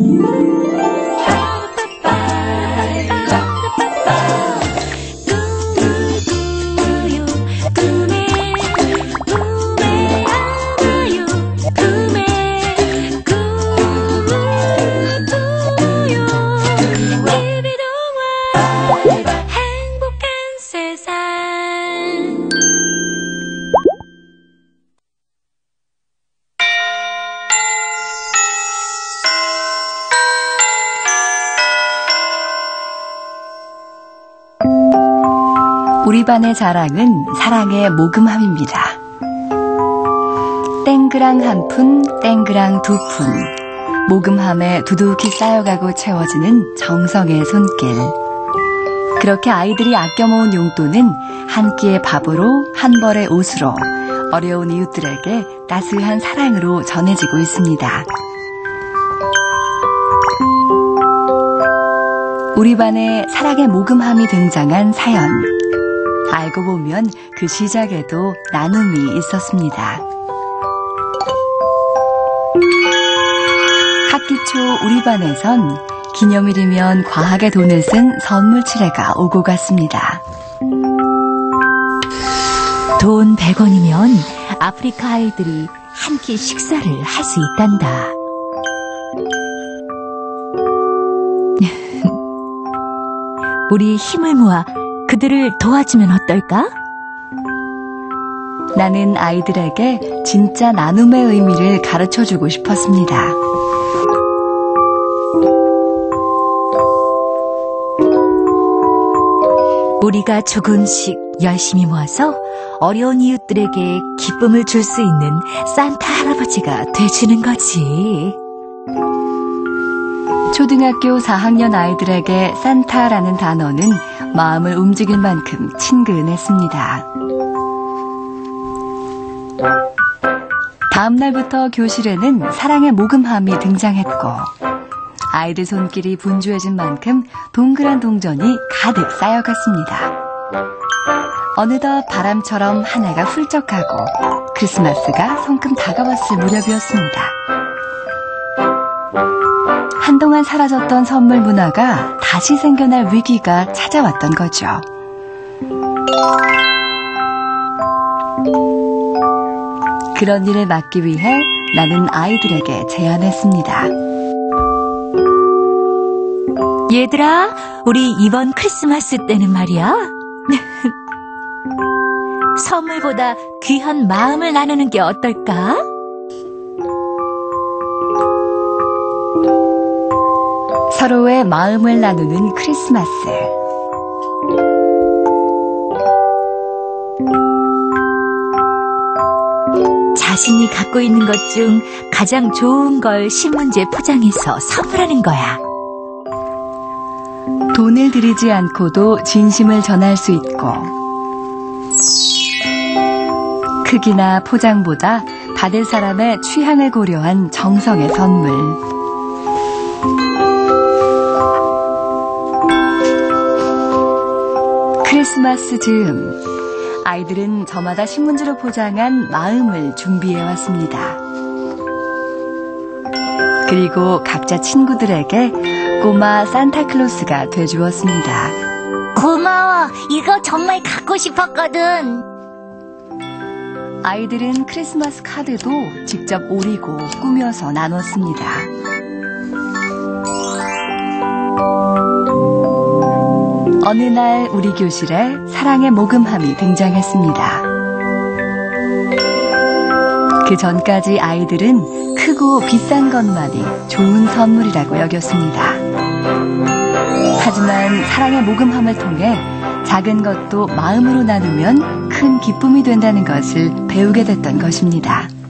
우리 반의 자랑은 사랑의 모금함입니다. 땡그랑 한 푼, 땡그랑 두 푼. 모금함에 두둑히 쌓여가고 채워지는 정성의 손길. 그렇게 아이들이 아껴 모은 용돈은 한 끼의 밥으로, 한 벌의 옷으로, 어려운 이웃들에게 따스한 사랑으로 전해지고 있습니다. 우리 반에 사랑의 모금함이 등장한 사연. 알고 보면 그 시작에도 나눔이 있었습니다. 학기 초 우리 반에선 기념일이면 과하게 돈을 쓴 선물 치레가 오고 갔습니다. 돈 100원이면 아프리카 아이들이 한 끼 식사를 할 수 있단다. 우리 힘을 모아 그들을 도와주면 어떨까? 나는 아이들에게 진짜 나눔의 의미를 가르쳐주고 싶었습니다. 우리가 조금씩 열심히 모아서 어려운 이웃들에게 기쁨을 줄 수 있는 산타 할아버지가 돼주는 거지. 초등학교 4학년 아이들에게 산타라는 단어는 마음을 움직일 만큼 친근했습니다. 다음 날부터 교실에는 사랑의 모금함이 등장했고 아이들 손길이 분주해진 만큼 동그란 동전이 가득 쌓여갔습니다. 어느덧 바람처럼 한 해가 훌쩍 가고 크리스마스가 성큼 다가왔을 무렵이었습니다. 한동안 사라졌던 선물 문화가 다시 생겨날 위기가 찾아왔던 거죠. 그런 일을 막기 위해 나는 아이들에게 제안했습니다. 얘들아, 우리 이번 크리스마스 때는 말이야. 선물보다 귀한 마음을 나누는 게 어떨까? 서로의 마음을 나누는 크리스마스. 자신이 갖고 있는 것 중 가장 좋은 걸 신문지에 포장해서 선물하는 거야. 돈을 들이지 않고도 진심을 전할 수 있고 크기나 포장보다 받을 사람의 취향을 고려한 정성의 선물. 크리스마스 즈음, 아이들은 저마다 신문지로 포장한 마음을 준비해왔습니다. 그리고 각자 친구들에게 꼬마 산타클로스가 돼주었습니다. 고마워. 이거 정말 갖고 싶었거든. 아이들은 크리스마스 카드도 직접 오리고 꾸며서 나눴습니다. 어느 날 우리 교실에 사랑의 모금함이 등장했습니다. 그 전까지 아이들은 크고 비싼 것만이 좋은 선물이라고 여겼습니다. 하지만 사랑의 모금함을 통해 작은 것도 마음으로 나누면 큰 기쁨이 된다는 것을 배우게 됐던 것입니다.